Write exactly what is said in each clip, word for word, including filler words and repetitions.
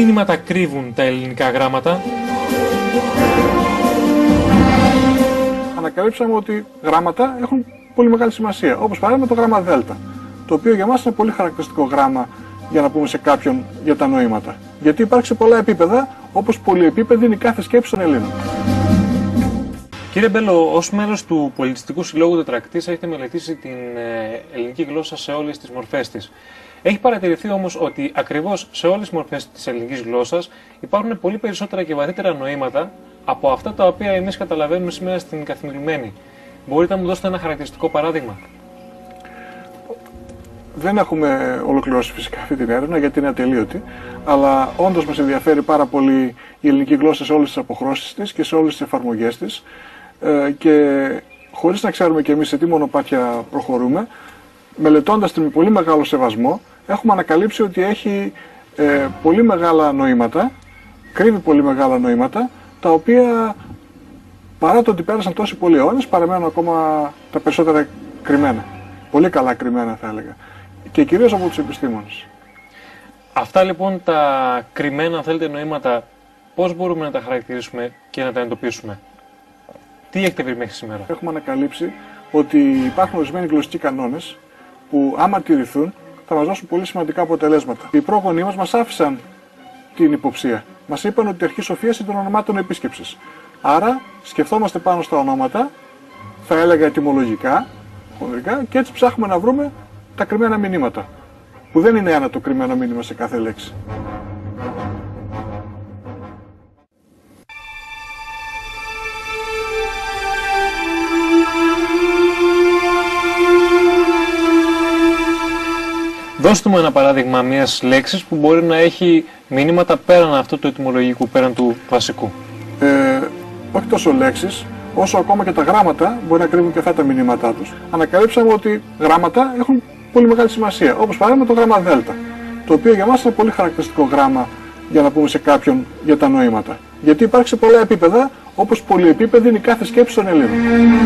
μήνυματα κρύβουν τα ελληνικά γράμματα? Ανακαλύψαμε ότι γράμματα έχουν πολύ μεγάλη σημασία, όπως παράδειγμα το γράμμα Δέλτα, το οποίο για μας είναι πολύ χαρακτηριστικό γράμμα για να πούμε σε κάποιον για τα νοήματα. Γιατί υπάρχει σε πολλά επίπεδα, όπως πολυεπίπεδη είναι η κάθε σκέψη των Ελλήνων. Κύριε Μπέλο, ως μέλος του Πολιτιστικού Συλλόγου Τετρακτής έχετε μελετήσει την ελληνική γλώσσα σε όλες τις μορφές της. Έχει παρατηρηθεί όμως ότι ακριβώς σε όλες τις μορφές της ελληνικής γλώσσας υπάρχουν πολύ περισσότερα και βαθύτερα νοήματα από αυτά τα οποία εμείς καταλαβαίνουμε σήμερα στην καθημερινή. Μπορείτε να μου δώσετε ένα χαρακτηριστικό παράδειγμα? Δεν έχουμε ολοκληρώσει φυσικά αυτή την έρευνα γιατί είναι ατελείωτη, αλλά όντως μας ενδιαφέρει πάρα πολύ η ελληνική γλώσσα σε όλες τις αποχρώσεις της και σε όλες τις εφαρμογές της, και χωρίς να ξέρουμε και εμείς σε τι μονοπάτια προχωρούμε, μελετώντας την με πολύ μεγάλο σεβασμό, έχουμε ανακαλύψει ότι έχει ε, πολύ μεγάλα νοήματα, κρύβει πολύ μεγάλα νοήματα, τα οποία παρά το ότι πέρασαν τόσοι πολλοί αιώνες παραμένουν ακόμα τα περισσότερα κρυμμένα. Πολύ καλά κρυμμένα θα έλεγα. Και κυρίως από τους επιστήμονες. Αυτά λοιπόν τα κρυμμένα, αν θέλετε, νοήματα, πώς μπορούμε να τα χαρακτηρίσουμε και να τα εντοπίσουμε? Τι έχετε βρει μέχρι σήμερα? Έχουμε ανακαλύψει ότι υπάρχουν ορισμένοι γλωσσικοί κανόνες που άμα τηρηθούν θα μας δώσουν πολύ σημαντικά αποτελέσματα. Οι πρόγονοί μας μας άφησαν την υποψία. Μας είπαν ότι η αρχή σοφίας είναι των ονομάτων επίσκεψης. Άρα σκεφτόμαστε πάνω στα ονόματα, θα έλεγα ετυμολογικά, και έτσι ψάχνουμε να βρούμε τα κρυμμένα μηνύματα. Που δεν είναι ένα το κρυμμένο μήνυμα σε κάθε λέξη. Δώστε μου ένα παράδειγμα μιας λέξης που μπορεί να έχει μηνύματα πέραν αυτού του ετυμολογικού, πέραν του βασικού. Ε, όχι τόσο λέξεις, όσο ακόμα και τα γράμματα μπορεί να κρύβουν και αυτά τα μηνύματά τους. Ανακαλύψαμε ότι γράμματα έχουν πολύ μεγάλη σημασία, όπως παράδειγμα το γράμμα Δέλτα, το οποίο για μας είναι πολύ χαρακτηριστικό γράμμα για να πούμε σε κάποιον για τα νοήματα. Γιατί υπάρχει σε πολλά επίπεδα, όπως πολυεπίπεδη είναι η κάθε σκέψη των Ελλήνων.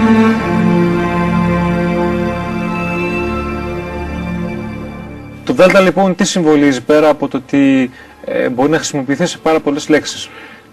Το Δέλτα λοιπόν τι συμβολίζει πέρα από το ότι ε, μπορεί να χρησιμοποιηθεί σε πάρα πολλές λέξεις?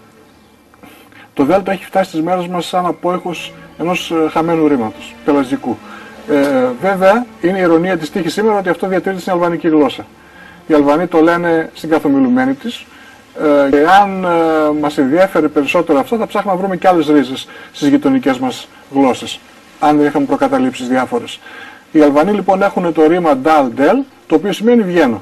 Το Δέλτα έχει φτάσει στις μέρες μας σαν απόϊχος ενός ε, χαμένου ρήματος, πελαζικού. Ε, βέβαια, είναι η ειρωνία της τύχης σήμερα ότι αυτό διατηρείται στην αλβανική γλώσσα. Οι Αλβανοί το λένε στην καθομιλουμένη της, ε, και αν ε, μας ενδιέφερε περισσότερο αυτό θα ψάχνουμε να βρούμε και άλλες ρίζες στις γειτονικές μας γλώσσες, αν δεν είχαμε προκαταλήψεις διάφορες. Οι Αλβανοί λοιπόν έχουν το ρήμα dal del, το οποίο σημαίνει βγαίνω.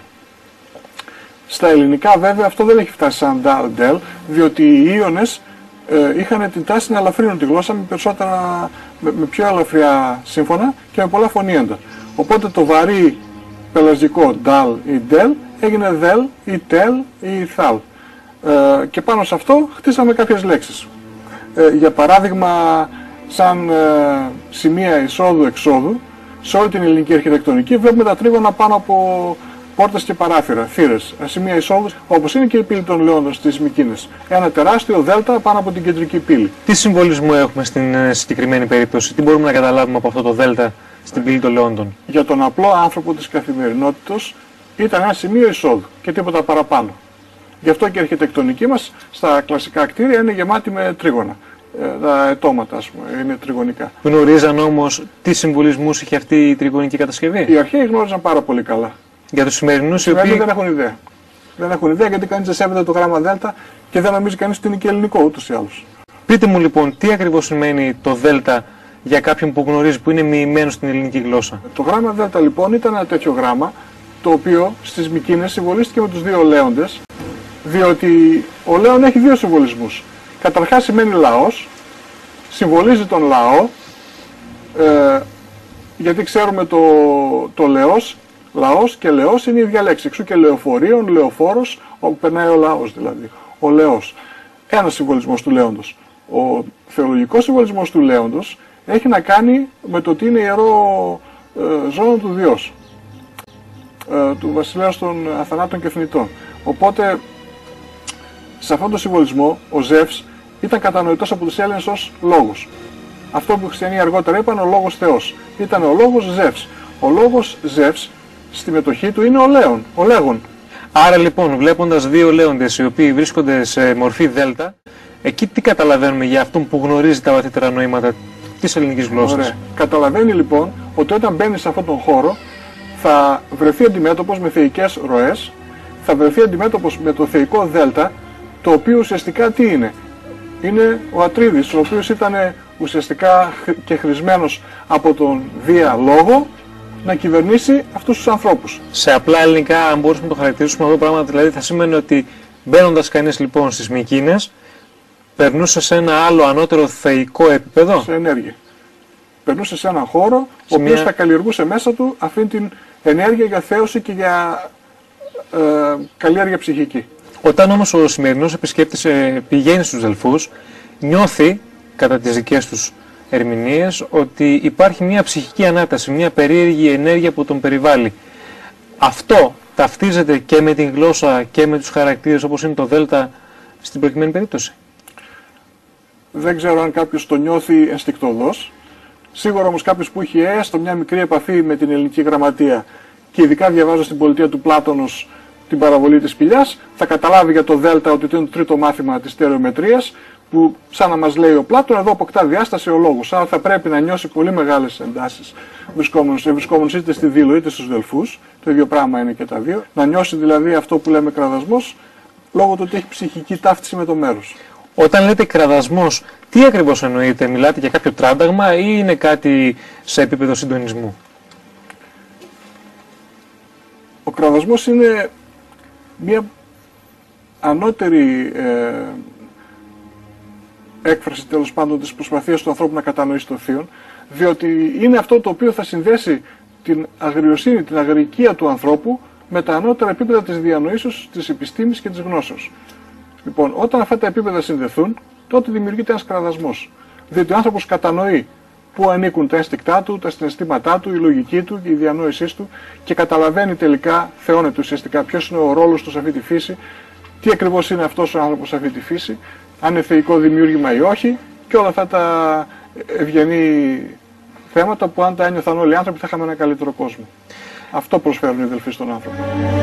Στα ελληνικά βέβαια αυτό δεν έχει φτάσει σαν dal del, διότι οι Ίωνες ε, είχαν την τάση να ελαφρύνουν τη γλώσσα με, περισσότερα, με, με πιο ελαφριά σύμφωνα και με πολλά φωνήεντα. Οπότε το βαρύ πελαζικό dal ή del έγινε del ή tel ή thal. Ε, και πάνω σε αυτό χτίσαμε κάποιες λέξεις. Ε, για παράδειγμα, σαν ε, σημεία εισόδου-εξόδου, σε όλη την ελληνική αρχιτεκτονική βλέπουμε τα τρίγωνα πάνω από πόρτες και παράθυρα, θύρες, σημεία εισόδου, όπως είναι και η πύλη των Λεόντων στις Μυκήνες. Ένα τεράστιο δέλτα πάνω από την κεντρική πύλη. Τι συμβολισμό έχουμε στην συγκεκριμένη περίπτωση, τι μπορούμε να καταλάβουμε από αυτό το δέλτα στην πύλη των Λεόντων? Για τον απλό άνθρωπο της καθημερινότητας ήταν ένα σημείο εισόδου και τίποτα παραπάνω. Γι' αυτό και η αρχιτεκτονική μας στα κλασικά κτίρια είναι γεμάτη με τρίγωνα. Τα ετώματα, ας πούμε, είναι τριγωνικά. Γνωρίζαν όμως τι συμβολισμούς είχε αυτή η τριγωνική κατασκευή? Οι αρχαίοι γνώριζαν πάρα πολύ καλά. Για τους σημερινούς οι οποίοι δεν έχουν ιδέα. Δεν έχουν ιδέα γιατί κανείς δεν σέβεται το γράμμα Δέλτα και δεν νομίζει κανείς ότι είναι και ελληνικό ούτως ή άλλως. Πείτε μου λοιπόν, τι ακριβώς σημαίνει το Δέλτα για κάποιον που γνωρίζει, που είναι μοιημένο στην ελληνική γλώσσα? Το γράμμα Δέλτα λοιπόν ήταν ένα τέτοιο γράμμα, το οποίο στις Μυκήνες συμβολίστηκε με τους δύο λέοντες, διότι ο λέον έχει δύο συμβολισμούς. Καταρχάς σημαίνει λαός, συμβολίζει τον λαό, ε, γιατί ξέρουμε το, το λεός, λαός και λεός είναι η ίδια λέξη, εξού και λεωφορείων, λεωφόρος, όπου περνάει ο λαός δηλαδή, ο λεός. Ένας συμβολισμός του λέοντος. Ο θεολογικός συμβολισμός του λέοντος έχει να κάνει με το ότι είναι ιερό ε, ζώο του Διός, ε, του βασιλέως των αθανάτων και θνητών. Οπότε, σε αυτόν τον συμβολισμό, ο Ζεύς ήταν κατανοητός από τους Έλληνες ως λόγος. Αυτό που οι χριστιανοί αργότερα είπαν ο λόγος Θεός. Ήταν ο λόγος Ζεύς. Ο λόγος Ζεύς στη μετοχή του είναι ο Λέων, ο Λέγων. Άρα λοιπόν, βλέποντας δύο λέοντες οι οποίοι βρίσκονται σε μορφή δέλτα, εκεί τι καταλαβαίνουμε για αυτόν που γνωρίζει τα βαθύτερα νοήματα της ελληνικής γλώσσας? Ωραία. Καταλαβαίνει λοιπόν ότι όταν μπαίνει σε αυτόν τον χώρο θα βρεθεί αντιμέτωπος με θεϊκές ροές, θα βρεθεί αντιμέτωπος με το θεϊκό δέλτα, το οποίο ουσιαστικά τι είναι? Είναι ο Ατρίδης, ο οποίος ήταν ουσιαστικά και χρησμένος από τον Δία Λόγο να κυβερνήσει αυτούς τους ανθρώπους. Σε απλά ελληνικά, αν μπορούσαμε να το χαρακτηρίσουμε αυτό το πράγμα, δηλαδή θα σημαίνει ότι μπαίνοντας κανείς λοιπόν στις Μικίνες, περνούσε σε ένα άλλο ανώτερο θεϊκό επίπεδο. Σε ενέργεια. Περνούσε σε έναν χώρο, σε ο οποίος μια... θα καλλιεργούσε μέσα του αυτή την ενέργεια για θέωση και για ε, καλλιέργεια ψυχική. Όταν όμως ο σημερινός επισκέπτης ε, πηγαίνει στους Δελφούς, νιώθει, κατά τις δικές τους ερμηνείες, ότι υπάρχει μια ψυχική ανάταση, μια περίεργη ενέργεια που τον περιβάλλει. Αυτό ταυτίζεται και με την γλώσσα και με τους χαρακτήρες όπως είναι το Δέλτα στην προκειμένη περίπτωση? Δεν ξέρω αν κάποιος το νιώθει ενστικτωδώς. Σίγουρα όμως κάποιος που έχει έστω μια μικρή επαφή με την ελληνική γραμματεία και ειδικά διαβάζω στην πολιτεία του Πλάτωνος την παραβολή της σπηλιάς, θα καταλάβει για το Δέλτα ότι είναι το τρίτο μάθημα της στερεομετρίας, που σαν να μας λέει ο Πλάτων, εδώ αποκτά διάσταση ο λόγος. Άρα θα πρέπει να νιώσει πολύ μεγάλες εντάσεις βρισκόμενος, βρισκόμενος είτε στη Δήλο είτε στους Δελφούς, το ίδιο πράγμα είναι και τα δύο. Να νιώσει δηλαδή αυτό που λέμε κραδασμός, λόγω του ότι έχει ψυχική ταύτιση με το μέρος. Όταν λέτε κραδασμός, τι ακριβώς εννοείτε? Μιλάτε για κάποιο τράνταγμα ή είναι κάτι σε επίπεδο συντονισμού? Ο κραδασμός είναι μια ανώτερη ε, έκφραση τέλος πάντων της προσπαθίας του ανθρώπου να κατανοήσει το θείον, διότι είναι αυτό το οποίο θα συνδέσει την αγριοσύνη, την αγρικία του ανθρώπου με τα ανώτερα επίπεδα της διανοήσεως, της επιστήμης και της γνώσεως. Λοιπόν, όταν αυτά τα επίπεδα συνδεθούν, τότε δημιουργείται ένας κραδασμός. Διότι ο άνθρωπος κατανοεί πού ανήκουν τα ένστικτά του, τα συναισθήματά του, η λογική του, η διανόησή του και καταλαβαίνει τελικά, θεώνεται ουσιαστικά ποιος είναι ο ρόλος του σε αυτή τη φύση, τι ακριβώς είναι αυτός ο άνθρωπος σε αυτή τη φύση, αν είναι θεϊκό δημιούργημα ή όχι, και όλα αυτά τα ευγενή θέματα που αν τα ένιωθαν όλοι οι άνθρωποι θα είχαμε ένα καλύτερο κόσμο. Αυτό προσφέρουν οι Δελφοί στον άνθρωπο.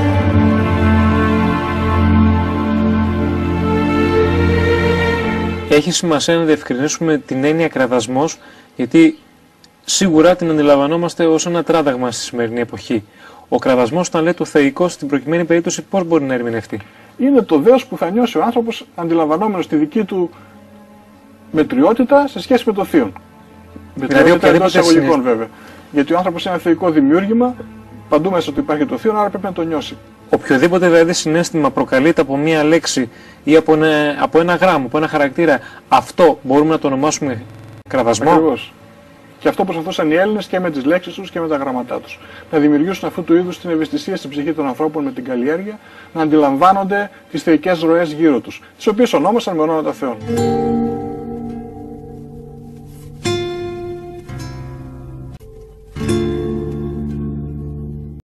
Έχει σημασία να διευκρινίσουμε την έννοια κραδασμός, γιατί σίγουρα την αντιλαμβανόμαστε ως ένα τράδαγμα στη σημερινή εποχή. Ο κραδασμός, όταν λέει το θεϊκό, στην προκειμένη περίπτωση πώς μπορεί να ερμηνευτεί? Είναι το δέος που θα νιώσει ο άνθρωπος αντιλαμβανόμενος τη δική του μετριότητα σε σχέση με το θείον. Μετριότητα εντός εισαγωγικών βέβαια. Γιατί ο άνθρωπος είναι ένα θεϊκό δημιούργημα, παντού μέσα του υπάρχει το θείον, άρα πρέπει να το νιώσει. Οποιοδήποτε δηλαδή συναίσθημα προκαλείται από μία λέξη ή από ένα, από ένα γράμμο, από ένα χαρακτήρα, αυτό μπορούμε να το ονομάσουμε κραδασμό. Ακριβώς. Και αυτό προσπαθούσαν οι Έλληνες και με τις λέξεις τους και με τα γραμματά τους. Να δημιουργήσουν αυτού του είδους την ευαισθησία στην ψυχή των ανθρώπων με την καλλιέργεια, να αντιλαμβάνονται τις θεϊκές ροές γύρω τους, τις οποίες ονόμασαν με ονόματα θεών.